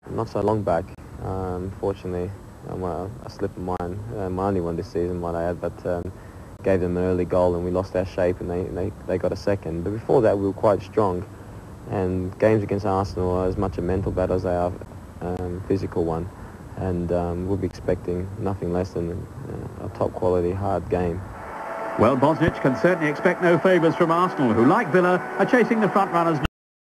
not so long back. Fortunately, a slip of mine, my only one this season, might I add, but gave them an early goal and we lost our shape and they got a second. But before that, we were quite strong. And games against Arsenal are as much a mental battle as they are a physical one. And we'll be expecting nothing less than a top-quality, hard game. Well, Bosnich can certainly expect no favours from Arsenal, who, like Villa, are chasing the front runners.